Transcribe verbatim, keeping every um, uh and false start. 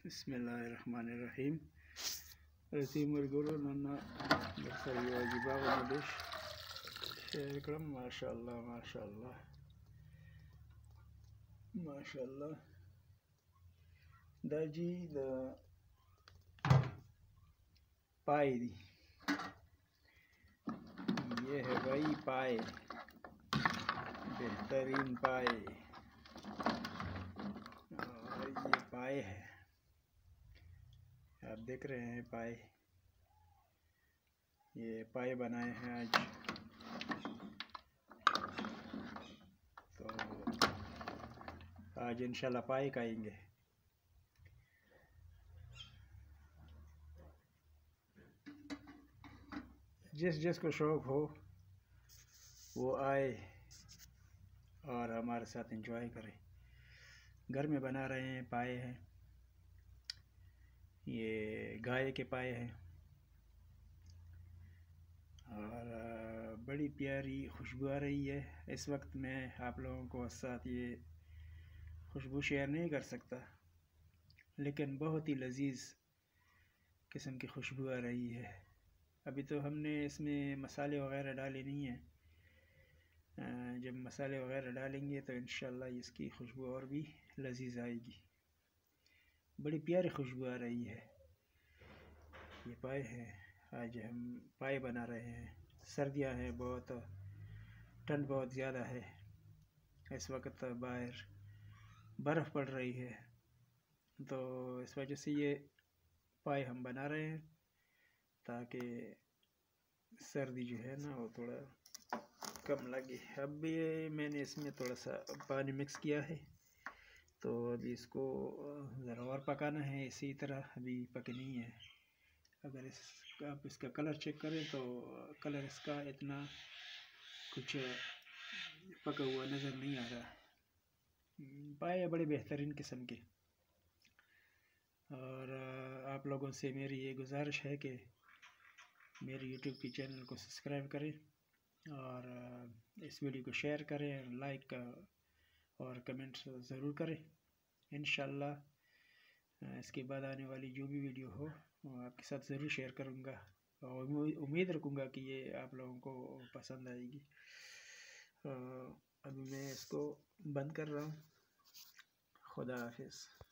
बिस्मिल्लाहिर्रहमानिर्रहीम। रसी मुर्गुरो नन्ना नर्सरी वाजिबा वनदेश शेयर करम माशाअल्लाह माशाअल्लाह माशाअल्लाह दाजी द पाए दी ये है भाई पाए, बेहतरीन पाए। और ये पाए है, आप देख रहे हैं पाए। ये पाए बनाए हैं आज, तो आज इंशाल्लाह पाए खाएंगे। जिस जिस को शौक़ हो वो आए और हमारे साथ एंजॉय करें। घर में बना रहे हैं, पाए हैं, ये गाय के पाए हैं और बड़ी प्यारी खुशबू आ रही है। इस वक्त मैं आप लोगों को साथ ये खुशबू शेयर नहीं कर सकता, लेकिन बहुत ही लजीज किस्म की खुशबू आ रही है। अभी तो हमने इसमें मसाले वगैरह डाले नहीं हैं, जब मसाले वगैरह डालेंगे तो इंशाल्लाह इसकी खुशबू और भी लजीज आएगी। बड़ी प्यारी खुशबू आ रही है। ये पाए हैं, आज हम पाए बना रहे हैं। सर्दियां हैं, बहुत ठंड बहुत ज़्यादा है। इस वक्त बाहर बर्फ़ पड़ रही है, तो इस वजह से ये पाए हम बना रहे हैं ताकि सर्दी जो है ना वो थोड़ा कम लगे। अब ये मैंने इसमें थोड़ा सा पानी मिक्स किया है, तो अभी इसको ज़रा और पकाना है। इसी तरह अभी पकी नहीं है। अगर इस आप इसका कलर चेक करें तो कलर इसका इतना कुछ पका हुआ नज़र नहीं आ रहा। पाए बड़े बेहतरीन किस्म के। और आप लोगों से मेरी ये गुजारिश है कि मेरे यूट्यूब के चैनल को सब्सक्राइब करें और इस वीडियो को शेयर करें, लाइक और कमेंट ज़रूर करें। इंशाल्लाह इसके बाद आने वाली जो भी वीडियो हो वो आपके साथ ज़रूर शेयर करूँगा और उम्मीद रखूँगा कि ये आप लोगों को पसंद आएगी। अभी मैं इसको बंद कर रहा हूँ। खुदा हाफिज़।